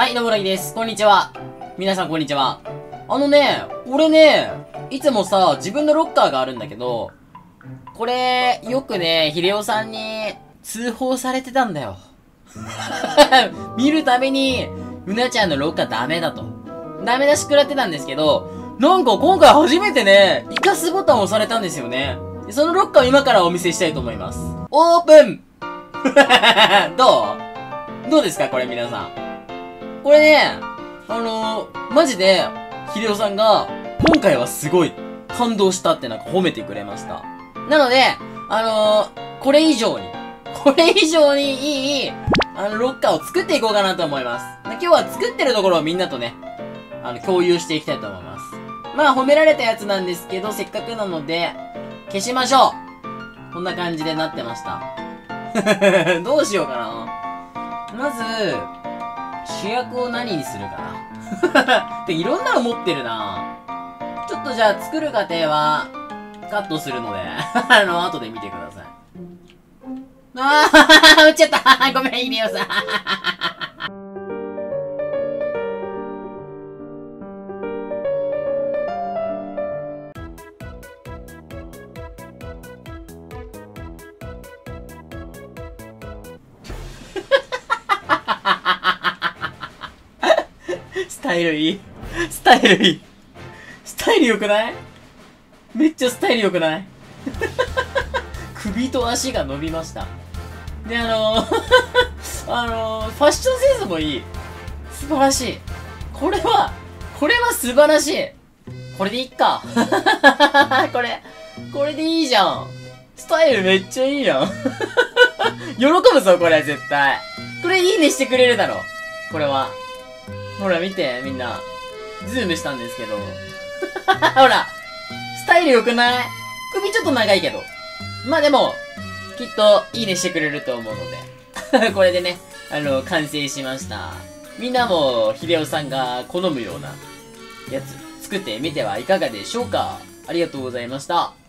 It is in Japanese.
はい、どうもらぎです。こんにちは。皆さんこんにちは。俺ね、いつもさ、自分のロッカーがあるんだけど、これ、よくね、秀夫さんに通報されてたんだよ。見るたびに、うなちゃんのロッカーダメだと。ダメ出し食らってたんですけど、なんか今回初めてね、生かすボタンを押されたんですよね。そのロッカーを今からお見せしたいと思います。オープンどうですかこれ皆さん。これね、マジで、秀夫さんが、今回はすごい、感動したってなんか褒めてくれました。なので、これ以上にいい、ロッカーを作っていこうかなと思います。今日は作ってるところをみんなとね、共有していきたいと思います。まあ、褒められたやつなんですけど、せっかくなので、消しましょう。こんな感じでなってました。どうしようかな。まず、主役を何にするかな。で、いろんなの持ってるな。ちょっとじゃあ作る過程は、カットするので、後で見てください。撃っちゃったごめん、秀夫さんスタイルいい。スタイル良くない？めっちゃスタイル良くない？首と足が伸びました。で、ファッションセンスもいい。素晴らしい。これは素晴らしい。これでいっか。これでいいじゃん。スタイルめっちゃいいやん。喜ぶぞ、これ、絶対。これいいねしてくれるだろ。これは。ほら、見て、みんな。ズームしたんですけど。ほら。スタイル良くない？首ちょっと長いけど。まあでも、きっと、いいねしてくれると思うので。これでね、完成しました。みんなも、秀夫さんが好むような、やつ、作ってみてはいかがでしょうか？ありがとうございました。